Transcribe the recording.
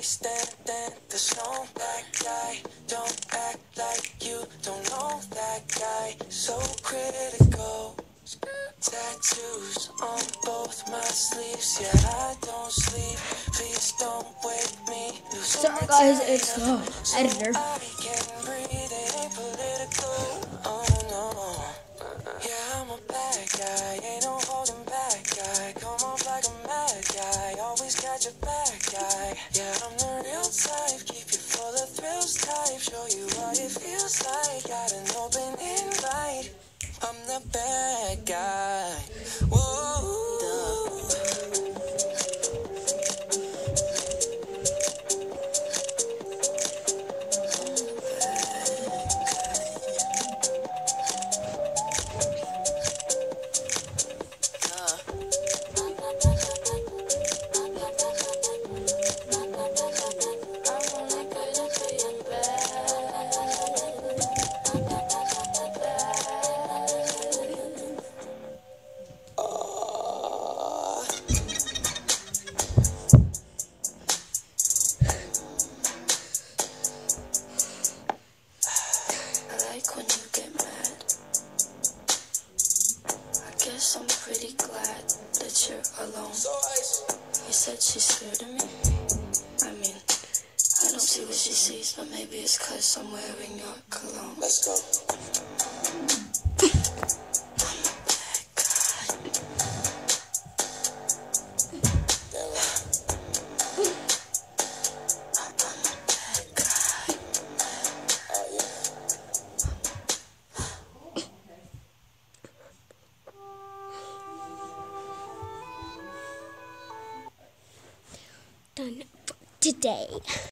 stand. There's no bad guy. Don't act like you don't know that guy. So critical. Tattoos on both my sleeves. Yeah, I don't sleep. Please don't wake me. Sorry guys, it's the editor. I can breathe. It ain't political. Oh no. Yeah, I'm a bad guy. Ain't no holding back guy. Come off like a mad guy. Always got your back guy. Yeah, I'm the real type. Keep you full of thrills type. Show you what it feels like. Got an open invite. I'm the bad guy. Whoa. When you get mad, I guess I'm pretty glad that you're alone. You said she's scared of me. I mean, I don't see what she sees, but maybe it's 'cause I'm wearing your cologne. Let's go. Done for today.